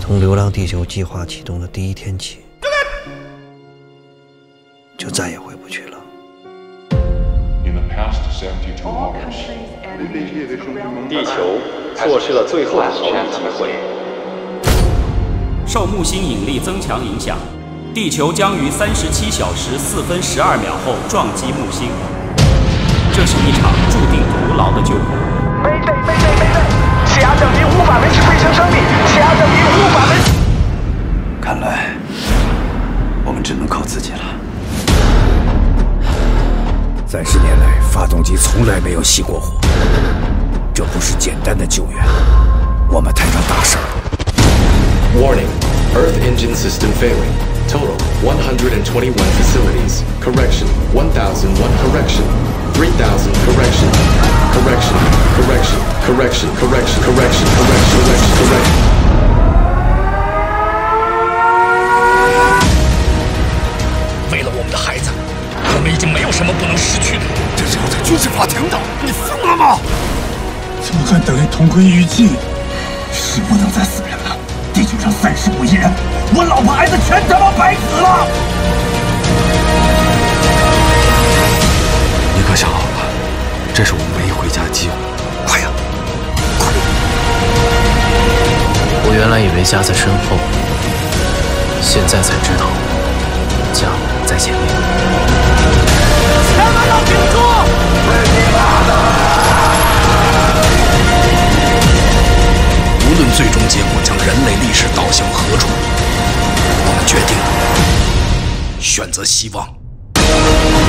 从流浪地球计划启动的第一天起，就再也回不去了。 地球错失了最后的逃离机会。 受木星引力增强影响，地球将于37小时4分12秒后撞击木星。这是一场注定徒劳的救援。 下降你无法维持飞行生命，下降你无法维持。 看来我们只能靠自己了。30年来，发动机从来没有熄过火，这不是简单的救援，我们摊上大事儿。 Warning: Earth engine system failing. Total 121 facilities. Correction: 1,001 correction. 3,000 correction. Correction. Correction. Correction. Correction. Correction. Correction. Correction. Correction. 为了我们的孩子，我们已经没有什么不能失去的。这是要在军事法庭的，你疯了吗？ 怎么还等于同归于尽？是不能再死人了。地球上35亿人，我老婆孩子全他妈白死了！ 你可想好了，这是我们唯一回家的机会。快呀，快！ 我原来以为家在身后，现在才知道家在前面。 千万要挺住！ 无论最终结果将人类历史导向何处，我们决定选择希望。